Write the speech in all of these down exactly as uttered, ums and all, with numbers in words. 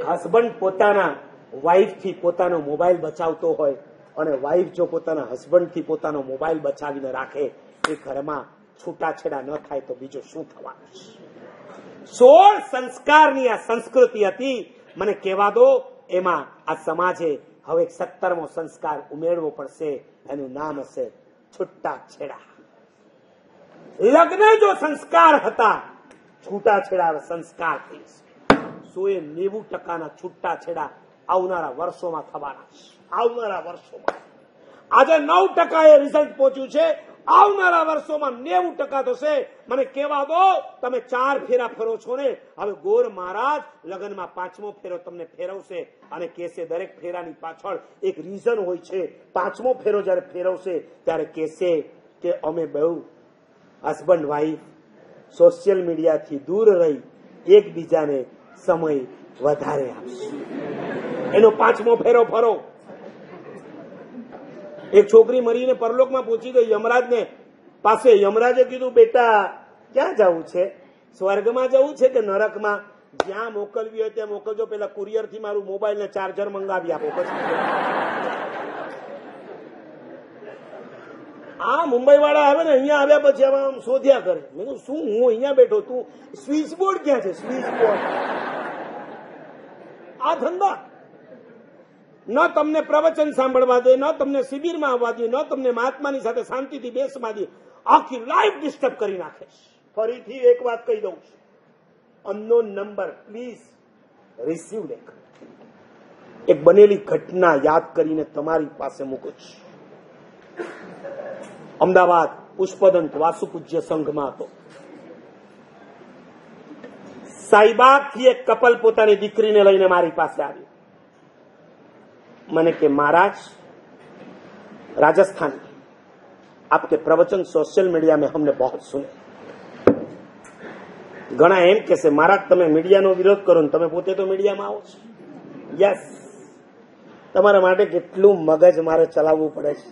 Husband પોતાના વાઇફથી પોતાનો mobile બચાવતો હોય અને વાઇફ જો પોતાના હસબન્ડથી પોતાનો મોબાઈલ બચાવીને રાખે, એ ઘરમાં છૂટાછેડા ન થાય તો બીજું શું થવાનું છે? સોળ સંસ્કારની આ સંસ્કૃતિ હતી. મને કહેવા દો, એમાં આ સમાજે હવે સત્તરમો સંસ્કાર ઉમેરવો પડશે. એનું નામ હશે છૂટાછેડા. લગ્ન જો સંસ્કાર હતા, છૂટાછેડા સંસ્કાર થઈ છે. સો એ નેવું ટકાના છૂટાછેડા આવનારા વર્ષોમાં થવાના છે. આવનારા વર્ષોમાં આજે નવ ટકા એ રિઝલ્ટ પહોંચ્યું છે. આવનારા વર્ષોમાં નેવું ટકા થશે. મને કહેવા દો, તમે ચાર ફેરા ફેરો છો ને, હવે ગોર મહારાજ લગ્નમાં પાંચમો ફેરો તમને ફેરવશે અને કહેશે, દરેક ફેરાની પાછળ એક રીઝન હોય છે. પાંચમો ફેરો જયારે ફેરવશે ત્યારે કહેશે કે અમે બહુ હસબન્ડ વાઈફ સોશિયલ મીડિયાથી દૂર રહી એકબીજાને સમય વધારે આપશે. એનો પાંચમો ફેરો ફરો. એક છોકરી મરીને પરલોકમાં પહોંચી ગઈ. યમરાજને પાસે યમરાજે કીધું, બેટા ક્યાં જવું છે? સ્વર્ગમાં જવું છે કે નરકમાં? જ્યાં મોકલવી હોય ત્યાં મોકલજો, પેલા કુરિયર થી મારું મોબાઈલ ને ચાર્જર મંગાવી આપો. પછી આ મુંબઈ વાળા આવે ને, અહીંયા આવ્યા પછી આમ શોધ્યા કરે. મેં કહ્યું, શું હું અહીંયા બેઠો, તું સ્વિચ બોર્ડ ક્યાં છે? Switchboard. આ ધંધા ન તમને પ્રવચન સાંભળવા દે, ન તમને શિબિરમાં આવવા દે, ન તમને મહાત્માની સાથે શાંતિથી બેસવા દે. આખી લાઈફ ડિસ્ટર્બ કરી નાખે. ફરીથી એક વાત કહી દઉં છું, અનનોન નંબર પ્લીઝ રિસીવ લેખ. એક બનેલી ઘટના યાદ કરીને તમારી પાસે મૂકું છું. અમદાવાદ પુષ્પદંત વાસુ પૂજ્ય સંઘમાં હતો. સાઈબાગથી એક કપલ પોતાની દીકરીને લઈને મારી પાસે આવ્યું. મને કે, महाराज राजस्थान आपके प्रवचन सोशल मीडिया में हमने बहुत सुने. घना एम कहसे, महाराज તમે મીડિયાનો વિરોધ કરો ને તમે પોતે તો મીડિયામાં આવો છો. યસ, તમારા માટે કેટલું મગજ મારે ચલાવવું પડે છે.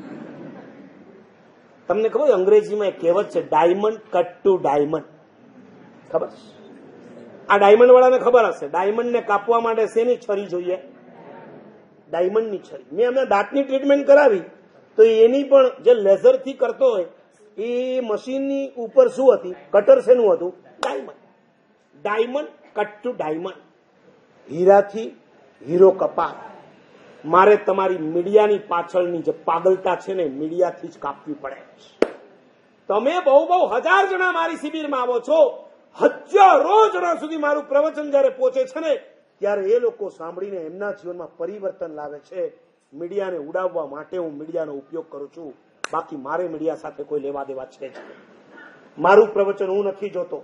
તમને ખબર અંગ્રેજીમાં એક કહેવત છે, ડાયમંડ કટ ટુ ડાયમંડ. ખબર છે? આ ડાયમંડ વાળાને ખબર હશે, ડાયમંડને કાપવા માટે શેની છરી જોઈએ? ડાયમંડની છરી. મેં હમણાં દાંતની ટ્રીટમેન્ટ કરાવી તો એની પણ જે લેઝરથી કરતો હોય એ મશીનની ઉપર શું હતી? કટર શેનું હતું? Diamond. Diamond cut to diamond. હીરાથી હીરો કપાત. મારે તમારી મીડિયાની પાછળની જે પાગલતા છે ને, મીડિયાથી જ કાપવી પડે. તમે બહુ બહુ હજાર જણા મારી શિબિરમાં આવો છો, હજારો જણા સુધી મારું પ્રવચન જયારે પહોંચે છે ને, ત્યારે એ લોકો સાંભળીને એમના જીવનમાં પરિવર્તન લાવે છે. મીડિયાને ઉડાવવા માટે હું મીડિયાનો ઉપયોગ કરું છું. બાકી મારે મીડિયા સાથે કોઈ લેવા દેવા છે જ. મારું પ્રવચન હું નથી જોતો.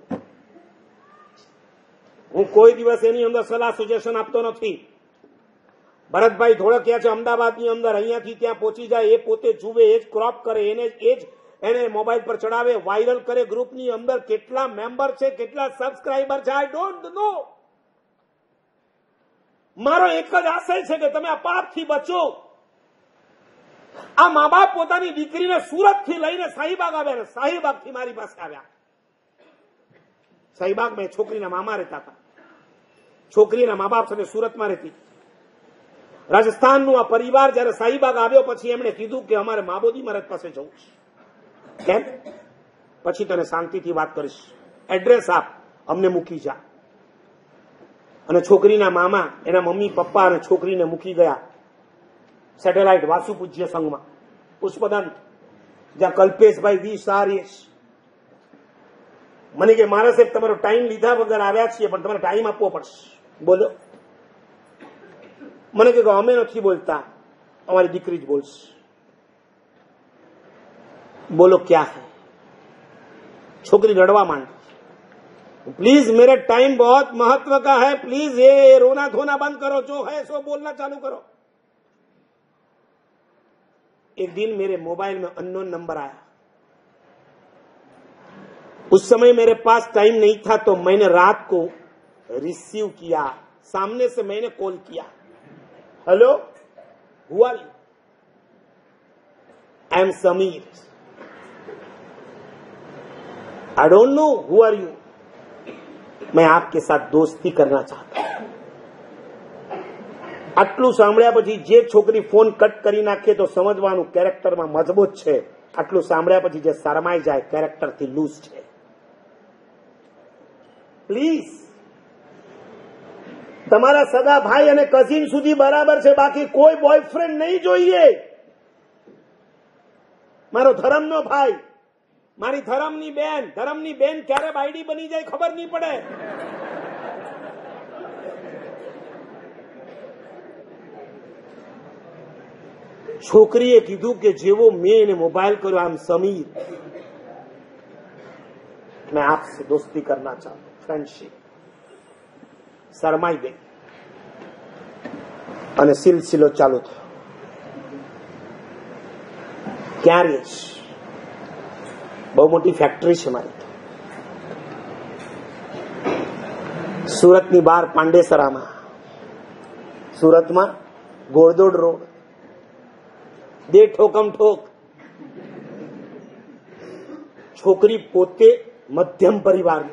હું કોઈ દિવસ એની અંદર સલાહ સજેશન આપતો નથી. ભરતભાઈ ધોળકિયા છે અમદાવાદની અંદર, અહીંયાથી ત્યાં પહોંચી જાય, એ પોતે જુએ, એ જ ક્રોપ કરે, એને એ જ એને મોબાઈલ પર ચડાવે, વાયરલ કરે. ગ્રુપની અંદર કેટલા મેમ્બર છે, કેટલા સબસ્ક્રાઇબર છે, આઈ ડોન્ટ નો. મારો એક જ આશય છે કે તમે આ પાપથી બચો. આ મા બાપ પોતાની દીકરીને સુરતથી લઈને શાહીબાગ આવ્યા, શાહીબાગથી મારી પાસે આવ્યા. શાહીબાગમાં છોકરીના મામા રહેતા હતા. છોકરીના મા બાપ સાથે સુરતમાં રહેતી. રાજસ્થાનનું આ પરિવાર જયારે શાહીબાગ આવ્યો પછી એમણે કીધું કે અમારે માબોદી મહારાજ પાસે જવું છે. કેમ? પછી તને શાંતિથી વાત કરીશ, એડ્રેસ આપ, અમને મૂકી જા. અને છોકરીના મામા એના મમ્મી પપ્પા અને છોકરીને મૂકી ગયા સેટેલાઇટ વાસુ પૂજ્ય સંઘમાં પુષ્પદંત, જ્યાં કલ્પેશભાઈ વી સારીશ. મને કે, મારા સાહેબ તમારો ટાઈમ લીધા વગર આવ્યા છીએ, પણ તમારે ટાઈમ આપવો પડશે. બોલો. મને કે, અમે નથી બોલતા, અમારી દીકરી જ બોલશે. બોલો ક્યાં હૈ? છોકરી રડવા માંડી. प्लीज मेरा टाइम बहुत महत्व का है, प्लीज ये रोना धोना बंद करो, जो है सो बोलना चालू करो. एक दिन मेरे मोबाइल में अननोन नंबर आया. उस समय मेरे पास टाइम नहीं था तो मैंने रात को रिसीव किया. सामने से मैंने कॉल किया. Hello, who are you? I am Sameer. I don't know who are you. मैं आपके साथ दोस्ती करना चाहता हूं. આટલું સાંભળ્યા પછી જે છોકરી ફોન કટ કરી નાખે તો સમજવાનું કેરેક્ટરમાં મજબૂત છે. આટલું સાંભળ્યા પછી જે શરમાઈ જાય કેરેક્ટરથી લૂઝ છે. પ્લીઝ તમારા સગા ભાઈ અને કઝિન સુધી બરાબર છે, બાકી કોઈ બોયફ્રેન્ડ નહીં જોઈએ. મારો ધરમનો ભાઈ, મારી ધરમની બેન, ધરમની બેન ક્યારે બાયડી બની જાય ખબર નહીં પડે. છોકરીએ કીધું કે જેવો મેં એને મોબાઈલ કર્યો, આમ સમીર, मैं आपसे दोस्ती करना चाहता हूं, फ्रेंडशिप. शर्माई गई અને સિલસિલો ચાલુ થયો. ક્યાં રહે છે? બહુ મોટી ફેક્ટરી છે મારી તો. સુરતની બહાર પાંડેસરામાં, સુરતમાં ગોળદોડ રોડ, દે ઠોકમ ઠોક. છોકરી પોતે મધ્યમ પરિવારની,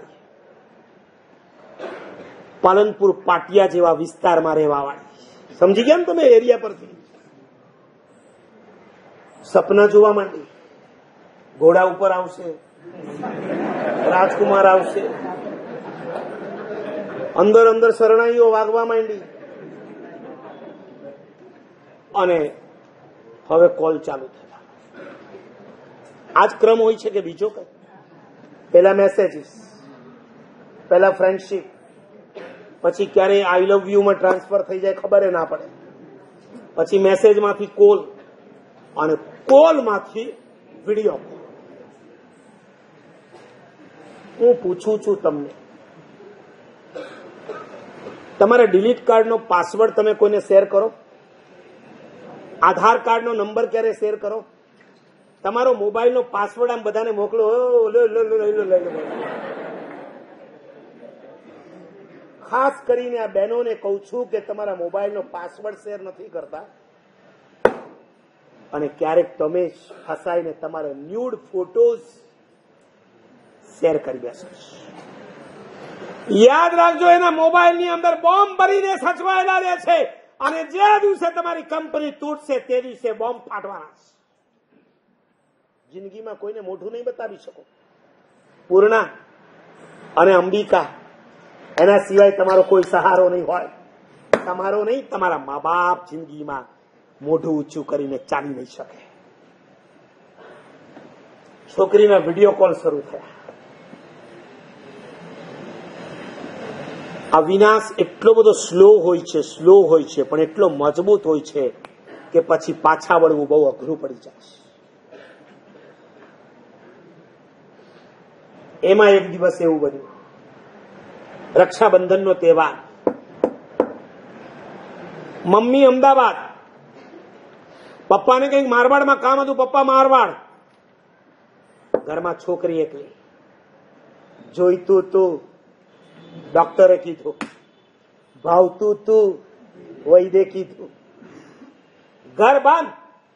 પાલનપુર પાટિયા જેવા વિસ્તારમાં રહેવા વાળી. સમજી ગયા ને તમે એરિયા પરથી? સપના જોવા માંડી, ઘોડા ઉપર આવશે, રાજકુમાર આવશે, અંદર અંદર શરણાઈઓ વાગવા માંડી. અને હવે કોલ ચાલુ થયા. આજ ક્રમ હોય છે કે બીજો કઈ? પહેલા મેસેજીસ, પહેલા ફ્રેન્ડશીપ, પછી ક્યારે આઈ લવ યુ માં ટ્રાન્સફર થઈ જાય ખબર ના પડે, પછી મેસેજમાંથી કોલ, અને કોલમાંથી વિડીયો. હું પૂછું છું તમને, તમારા ડિલીટ કાર્ડનો પાસવર્ડ તમે કોઈને શેર કરો? આધાર કાર્ડનો નંબર ક્યારે શેર કરો? તમારો મોબાઈલનો પાસવર્ડ આમ બધાને મોકલો, ખાસ કરીને આ બહેનોને કહું છું કે તમારા મોબાઈલનો પાસવર્ડ શેર નથી કરતા. અને ક્યારેક તમે જ ફસાઈને તમારા ન્યૂડ ફોટોઝ શેર કરી બેસો. યાદ રાખજો, એના મોબાઈલની અંદર બોમ્બ ભરીને સચવાયેલા રહે છે, અને જે દિવસે તમારી કંપની તૂટશે તે દિવસે બોમ્બ ફાટવાના છે. જિંદગીમાં કોઈને મોઢું નહીં બતાવી શકો. પૂર્ણા અને અંબિકા, એના સિવાય તમારો કોઈ સહારો નહીં હોય. તમારો નહીં, તમારા મા બાપ જિંદગીમાં મોઢું ઊંચું કરીને ચાલી નહીં શકે. છોકરીના વિડીયો કોલ શરૂ થયા. આ વિનાશ એટલો બધો સ્લો હોય છે, સ્લો હોય છે, પણ એટલો મજબૂત હોય છે કે પછી પાછા વળવું બહુ અઘરું પડી જાય છે. એમાં એક દિવસ એવું બન્યું, રક્ષાબંધનનો તહેવાર. મમ્મી અમદાવાદ, પપ્પાને કંઈક મારવાડમાં કામ હતું, પપ્પા મારવાડ. ઘરમાં છોકરી એકલી. જોઈતું તું, ડોક્ટરે કીધું. ભાવતું તું, વૈદ્ય કીધું. ઘર બંધ.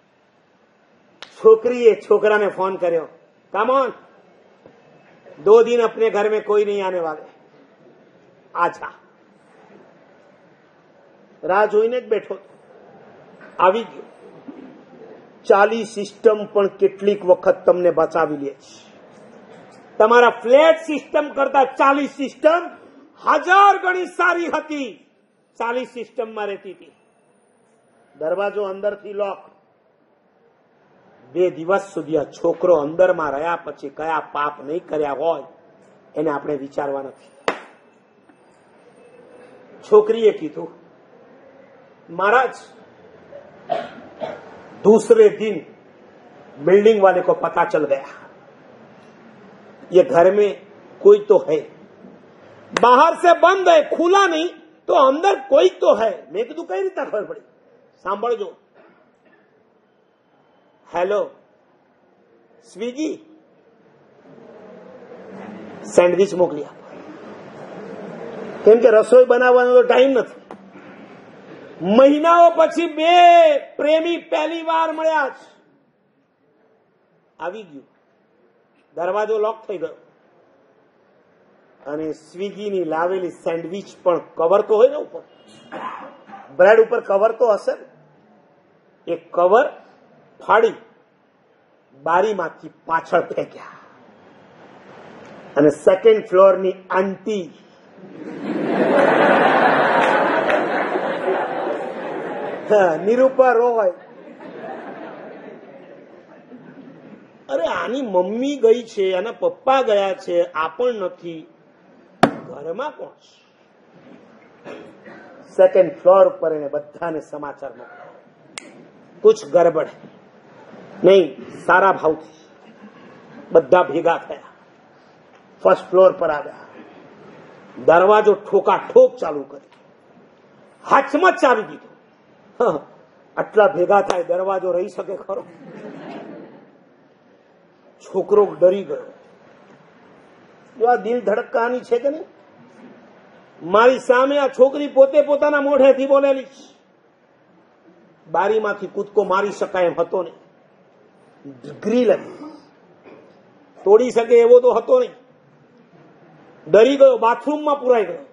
છોકરીએ છોકરાને ફોન કર્યો, કમ ઓન, दो दिन अपने घर में कोई नहीं आने वाले, आजा. राह જોઈને જ બેઠો આવી ગયો. ચાલી સિસ્ટમ પણ કેટલીક વખત તમને બચાવી લે છે. તમારા ફ્લેટ સિસ્ટમ કરતા ચાલી સિસ્ટમ હજાર ગણી સારી હતી. ચાલી સિસ્ટમમાં રહેતી હતી. દરવાજો અંદરથી લોક. બે દિવસ સુધી આ છોકરો અંદરમાં રહ્યા પછી કયા પાપ નહીં કર્યા હોય એને આપણે વિચારવા નથી. છોકરીએ કીધું, महाराज दूसरे दिन बिल्डिंग वाले को पता चल गया ये घर में कोई तो है. बाहर से बंद है, खुला नहीं, तो अंदर कोई तो है. मैं कीधु कई रीते खबर पड़ी? सांभळजो. हेलो स्विगी, સેન્ડવિચ મોકલી આપો. કેમ કે રસોઈ બનાવવાનો તો ટાઈમ નથી. મહિનાઓ પછી બે પ્રેમી પહેલી વાર મળ્યા છે. આવી ગયું. દરવાજો લોક થઈ ગયો અને સ્વિગીની લાવેલી સેન્ડવિચ પણ કવર તો હોય ને ઉપર, બ્રેડ ઉપર કવર તો હશે ને, એ કવર ફાડી બારીમાંથી પાછળ ફેંક્યા અને સેકન્ડ ફ્લોરની આંટી નિરૂપા રોય, અરે આની મમ્મી ગઈ છે, આના પપ્પા ગયા છે, આ પણ નથી, ઘરમાં કોણ છે? સેકન્ડ ફ્લોર ઉપર એને બધાને સમાચાર મોકલ્યા, કુછ ગડબડ નહીં. સારા ભાવથી બધા ભેગા થયા, ફર્સ્ટ ફ્લોર પર આવ્યા, દરવાજો ઠોકા ઠોક ચાલુ કર્યો, હાથમાં ચાવી દીધો. આટલા ભેગા થાય દરવાજો રહી શકે ખરો? છોકરો ડરી ગયો. જો આ દિલ ધડકવાની છે કે નહીં? મારી સામે આ છોકરી પોતે પોતાના મોઢેથી બોલેલી છે. બારીમાંથી કૂદકો મારી શકાય એમ હતો નહીં, ગ્રીલ હતી, તોડી શકે એવો તો હતો નહીં. ડરી ગયો, બાથરૂમમાં પુરાઈ ગયો.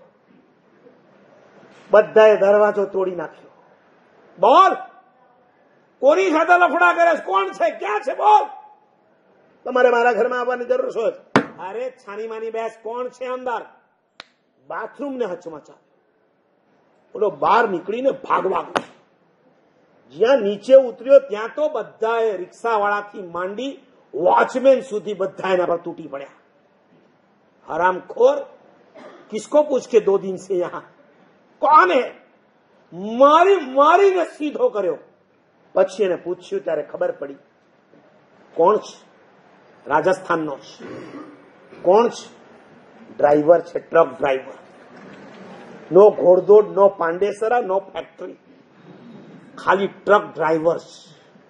બધાએ દરવાજો તોડી નાખ્યો. બોલ, કોની સાથે લફડા કરે? કોણ છે? ક્યાં છે? બોલ. તમારે મારા ઘરમાં આવવાની જરૂર છે? અરે છાની માની બેસ, કોણ છે અંદર? બાથરૂમ ને હચમચા. બોલો, બહાર નીકળીને ભાગવા ગયો. જ્યાં નીચે ઉતર્યો ત્યાં તો બધાએ રિક્ષાવાળાથી માંડી વોચમેન સુધી બધા એના પર તૂટી પડ્યા. હરામખોર, કિસકો પૂછ કે દો દિન સે યહાં કોણ હે? મારી મારીને સીધો કર્યો. પછી એને પૂછ્યું ત્યારે ખબર પડી કોણ છે. રાજસ્થાનનો છે. કોણ છે? ડ્રાઈવર છે, truck driver. No Ghoddod, no Pandesara, no factory, ખાલી ટ્રક ડ્રાઈવર છે.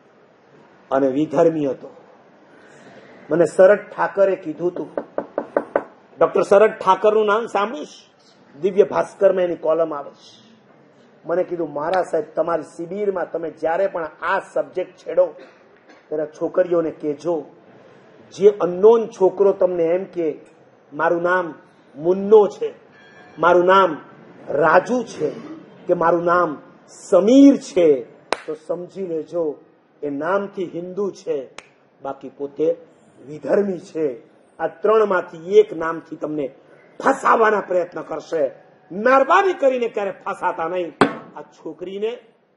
અને વિધર્મી હતો. મને શરદ ઠાકરે કીધું તું, ડોક્ટર શરદ ઠાકરનું નામ સાંભળ્યું? દિવ્ય ભાસ્કરમાં એની કોલમ આવે છે. મને કીધું, મારા સાહેબ, તમારી શિબિરમાં તમે જ્યારે પણ આ સબ્જેક્ટ છેડો ત્યારે છોકરીઓને કહેજો, જે અનનોન છોકરો તમને એમ કે મારું નામ મુન્નો છે, મારું નામ રાજુ છે, કે મારું નામ સમીર છે, તો સમજી લેજો એ નામથી હિન્દુ છે, બાકી પોતે વિધર્મી છે. આ ત્રણમાંથી એક નામથી તમને ફસાવાના પ્રયત્ન કરશે. મહેરબાની કરીને ક્યારે ફસાતા નહીં. આ છોકરીને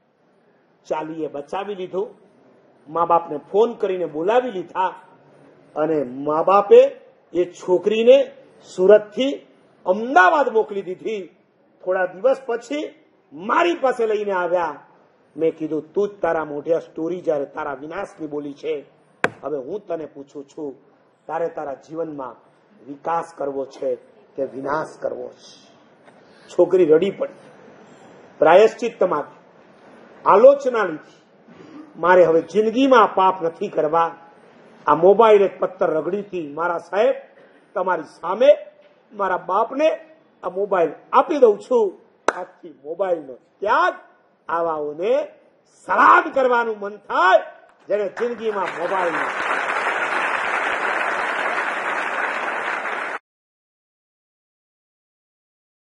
ચાલીએ બચાવી લીધું. મા બાપને ફોન કરીને બોલાવી લીધા અને મા બાપે એ છોકરીને સુરતથી અમદાવાદ મોકલી દીધી. થોડા દિવસ પછી મારી પાસે લઈને આવ્યા. મેં કીધું, તું જ તારા મોઢે સ્ટોરી જયારે તારા વિનાશની બોલી છે, હવે હું તને પૂછું છું, તારે તારા જીવનમાં વિકાસ કરવો છે કે વિનાશ કરવો છે? છોકરી રડી પડી, પ્રાયશ્ચિત માંગ્યું, આલોચના લીધી. મારે હવે જિંદગીમાં પાપ નથી કરવા. આ મોબાઈલ એક પત્તર રગડીથી મારા સાહેબ તમારી સામે મારા બાપને આ મોબાઈલ આપી દઉં છું. આજથી મોબાઈલનો ત્યાગ. આવાઓને સલામ કરવાનું મન થાય જેને જિંદગીમાં મોબાઈલ